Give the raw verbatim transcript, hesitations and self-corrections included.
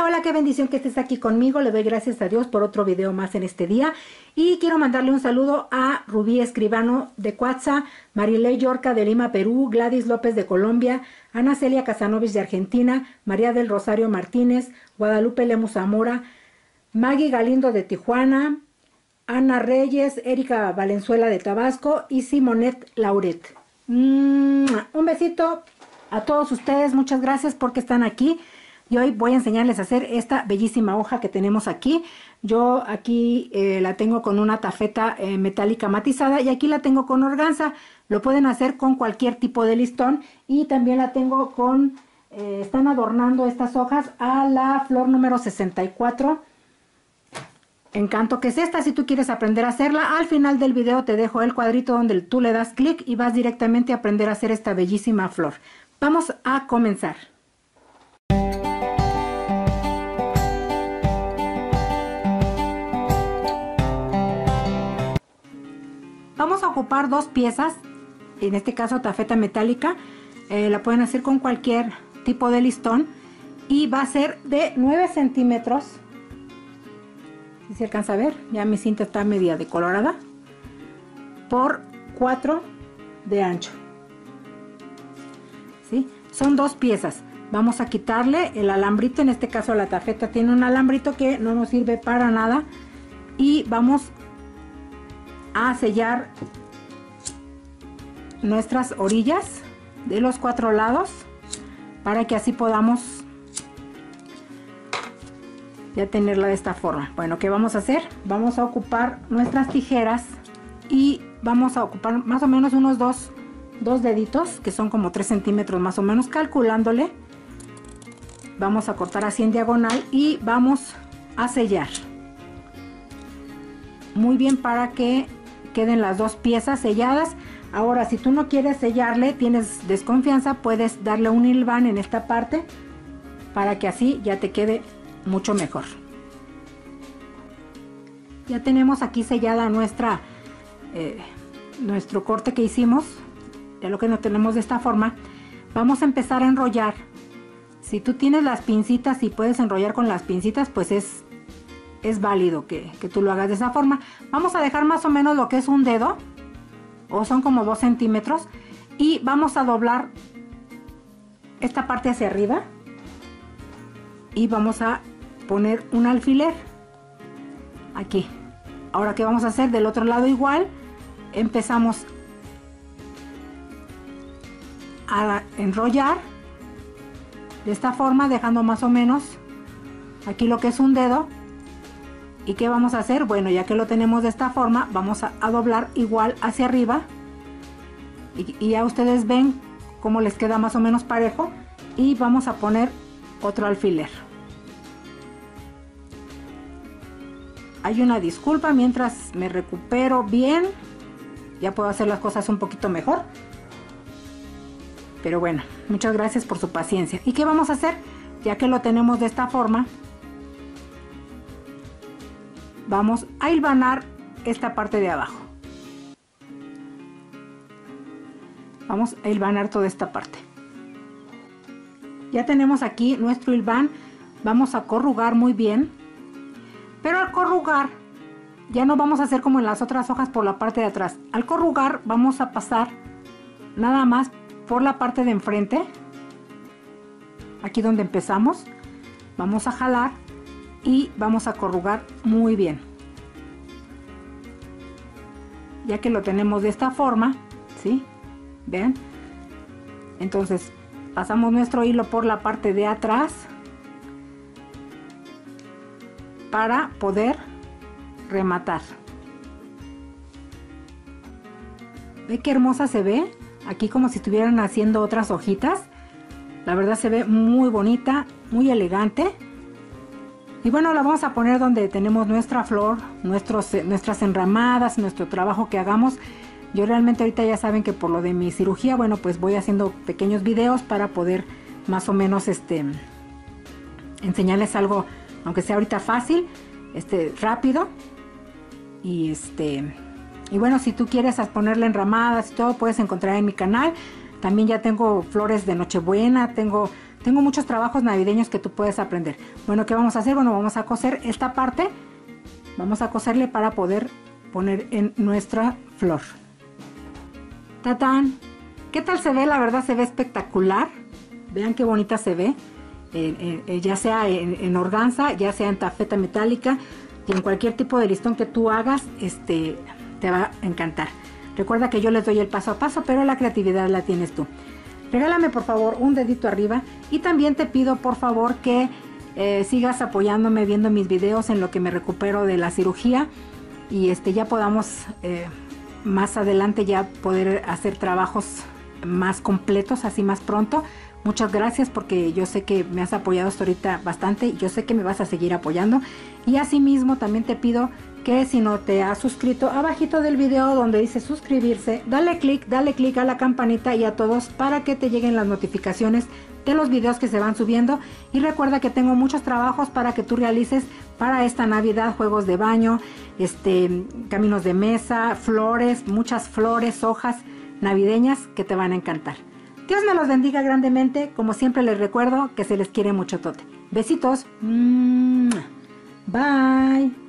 Hola, qué bendición que estés aquí conmigo. Le doy gracias a Dios por otro video más en este día. Y quiero mandarle un saludo a Rubí Escribano de Cuatza, Marilei Yorca de Lima, Perú, Gladys López de Colombia, Ana Celia Casanovich de Argentina, María del Rosario Martínez, Guadalupe Lemus Zamora, Maggie Galindo de Tijuana, Ana Reyes, Erika Valenzuela de Tabasco y Simonet Lauret. Mm, un besito a todos ustedes. Muchas gracias porque están aquí. Y hoy voy a enseñarles a hacer esta bellísima hoja que tenemos aquí. Yo aquí eh, la tengo con una tafeta eh, metálica matizada y aquí la tengo con organza. Lo pueden hacer con cualquier tipo de listón y también la tengo con, eh, están adornando estas hojas a la flor número sesenta y cuatro. Encanto, que es esta. Si tú quieres aprender a hacerla, al final del video te dejo el cuadrito donde tú le das clic y vas directamente a aprender a hacer esta bellísima flor. Vamos a comenzar. Vamos a ocupar dos piezas, en este caso tafeta metálica, eh, la pueden hacer con cualquier tipo de listón y va a ser de nueve centímetros, si se alcanza a ver, ya mi cinta está media decolorada, por cuatro de ancho, ¿sí? Son dos piezas. Vamos a quitarle el alambrito, en este caso la tafeta tiene un alambrito que no nos sirve para nada y vamos a sellar nuestras orillas de los cuatro lados para que así podamos ya tenerla de esta forma. Bueno, ¿qué vamos a hacer? Vamos a ocupar nuestras tijeras y vamos a ocupar más o menos unos dos, dos deditos que son como tres centímetros más o menos, calculándole. Vamos a cortar así en diagonal y vamos a sellar muy bien para que queden las dos piezas selladas. Ahora, si tú no quieres sellarle, tienes desconfianza, puedes darle un hilván en esta parte para que así ya te quede mucho mejor. Ya tenemos aquí sellada nuestra eh, nuestro corte que hicimos. Ya lo que no tenemos de esta forma, vamos a empezar a enrollar. Si tú tienes las pincitas y puedes enrollar con las pincitas, pues es es válido que, que tú lo hagas de esa forma. Vamos a dejar más o menos lo que es un dedo, o son como dos centímetros, y vamos a doblar esta parte hacia arriba y vamos a poner un alfiler aquí. Ahora, ¿qué vamos a hacer? Del otro lado igual, empezamos a enrollar de esta forma, dejando más o menos aquí lo que es un dedo. ¿Y qué vamos a hacer? Bueno, ya que lo tenemos de esta forma, vamos a, a doblar igual hacia arriba y, y ya ustedes ven cómo les queda más o menos parejo y vamos a poner otro alfiler. Hay una disculpa mientras me recupero bien, ya puedo hacer las cosas un poquito mejor, pero bueno, muchas gracias por su paciencia. ¿Y qué vamos a hacer? Ya que lo tenemos de esta forma, vamos a hilvanar esta parte de abajo. Vamos a hilvanar toda esta parte. Ya tenemos aquí nuestro hilván. Vamos a corrugar muy bien. Pero al corrugar, ya no vamos a hacer como en las otras hojas por la parte de atrás. Al corrugar vamos a pasar nada más por la parte de enfrente. Aquí donde empezamos. Vamos a jalar y vamos a corrugar muy bien. Ya que lo tenemos de esta forma, ¿sí? ¿Ven? Entonces pasamos nuestro hilo por la parte de atrás para poder rematar. ¿Ve qué hermosa se ve? Aquí como si estuvieran haciendo otras hojitas. La verdad se ve muy bonita, muy elegante. Y bueno, la vamos a poner donde tenemos nuestra flor, nuestros, nuestras enramadas, nuestro trabajo que hagamos. Yo realmente ahorita ya saben que por lo de mi cirugía, bueno, pues voy haciendo pequeños videos para poder más o menos este, enseñarles algo, aunque sea ahorita fácil, este, rápido. Y este, y bueno, si tú quieres ponerle enramadas y todo, puedes encontrar en mi canal. También ya tengo flores de Nochebuena, tengo Tengo muchos trabajos navideños que tú puedes aprender. Bueno, ¿qué vamos a hacer? Bueno, vamos a coser esta parte. Vamos a coserle para poder poner en nuestra flor. ¡Tatán! ¿Qué tal se ve? La verdad se ve espectacular. Vean qué bonita se ve. Eh, eh, ya sea en, en organza, ya sea en tafeta metálica y en cualquier tipo de listón que tú hagas, este, te va a encantar. Recuerda que yo les doy el paso a paso, pero la creatividad la tienes tú. Regálame por favor un dedito arriba y también te pido por favor que eh, sigas apoyándome viendo mis videos en lo que me recupero de la cirugía y este, ya podamos eh, más adelante ya poder hacer trabajos más completos, así más pronto. Muchas gracias porque yo sé que me has apoyado hasta ahorita bastante y yo sé que me vas a seguir apoyando. Y asimismo también te pido que si no te has suscrito, abajito del video donde dice suscribirse, dale clic, dale clic a la campanita y a todos para que te lleguen las notificaciones de los videos que se van subiendo. Y recuerda que tengo muchos trabajos para que tú realices para esta Navidad, juegos de baño, este, caminos de mesa, flores, muchas flores, hojas navideñas que te van a encantar. Dios me los bendiga grandemente. Como siempre les recuerdo que se les quiere mucho tote. Besitos. Bye.